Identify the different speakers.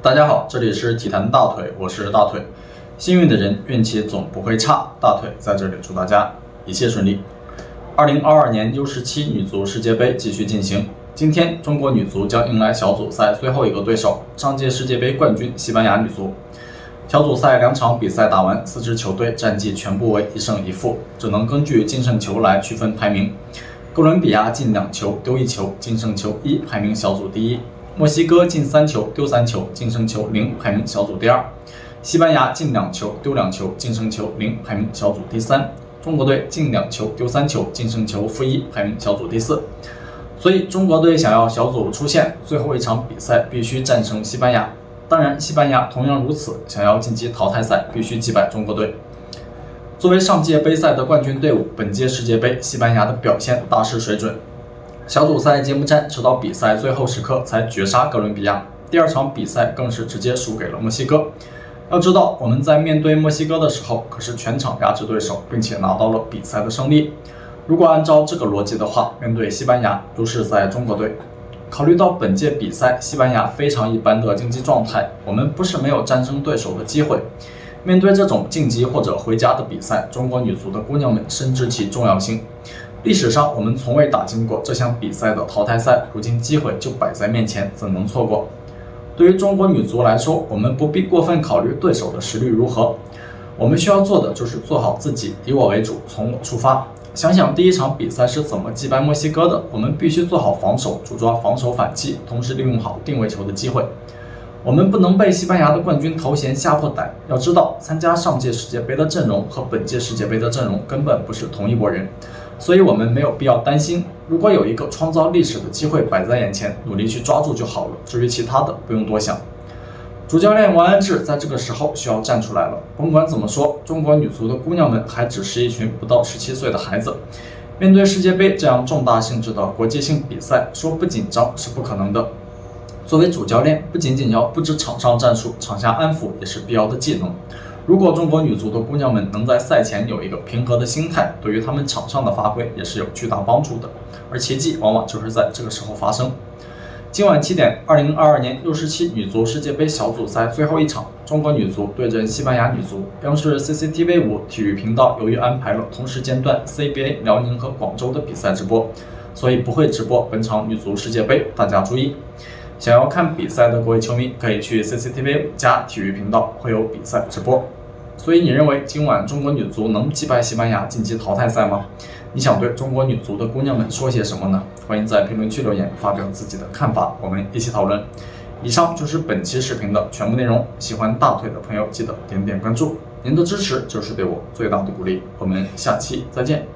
Speaker 1: 大家好，这里是体坛大腿，我是大腿。幸运的人运气总不会差，大腿在这里祝大家一切顺利。2022年 U17 女足世界杯继续进行，今天中国女足将迎来小组赛最后一个对手，上届世界杯冠军西班牙女足。小组赛2场比赛打完，4支球队战绩全部为1胜1负，只能根据净胜球来区分排名。哥伦比亚进2球丢1球，净胜球1，排名小组第一。墨西哥进3球丢3球，净胜球0，排名小组第二。西班牙进2球丢2球，净胜球0，排名小组第三。中国队进2球丢3球，净胜球-1，排名小组第四。所以中国队想要小组出线，最后一场比赛必须战胜西班牙。当然，西班牙同样如此，想要晋级淘汰赛，必须击败中国队。作为上届杯赛的冠军队伍，本届世界杯西班牙的表现大失水准。小组赛揭幕战直到比赛最后时刻才绝杀哥伦比亚，第2场比赛更是直接输给了墨西哥。要知道，我们在面对墨西哥的时候，可是全场压制对手，并且拿到了比赛的胜利。如果按照这个逻辑的话，面对西班牙都是在中国队。考虑到本届比赛西班牙非常一般的竞技状态，我们不是没有战胜对手的机会。面对这种晋级或者回家的比赛，中国女足的姑娘们深知其重要性。历史上我们从未打进过这项比赛的淘汰赛，如今机会就摆在面前，怎能错过？对于中国女足来说，我们不必过分考虑对手的实力如何，我们需要做的就是做好自己，以我为主，从我出发。想想第1场比赛是怎么击败墨西哥的，我们必须做好防守，主抓防守反击，同时利用好定位球的机会。我们不能被西班牙的冠军头衔吓破胆。要知道，参加上届世界杯的阵容和本届世界杯的阵容根本不是同一拨人，所以我们没有必要担心。如果有一个创造历史的机会摆在眼前，努力去抓住就好了。至于其他的，不用多想。主教练王安志在这个时候需要站出来了。甭管怎么说，中国女足的姑娘们还只是一群不到17岁的孩子，面对世界杯这样重大性质的国际性比赛，说不紧张是不可能的。作为主教练，不仅仅要布置场上战术，场下安抚也是必要的技能。如果中国女足的姑娘们能在赛前有一个平和的心态，对于她们场上的发挥也是有巨大帮助的。而奇迹往往就是在这个时候发生。今晚7点，2022年 U17 女足世界杯小组赛最后一场，中国女足对阵西班牙女足，央视 CCTV5 体育频道由于安排了同时间段 CBA 辽宁和广州的比赛直播，所以不会直播本场女足世界杯，大家注意。想要看比赛的各位球迷可以去 CCTV 加体育频道，会有比赛直播。所以你认为今晚中国女足能击败西班牙晋级淘汰赛吗？你想对中国女足的姑娘们说些什么呢？欢迎在评论区留言发表自己的看法，我们一起讨论。以上就是本期视频的全部内容，喜欢大腿的朋友记得点点关注，您的支持就是对我最大的鼓励。我们下期再见。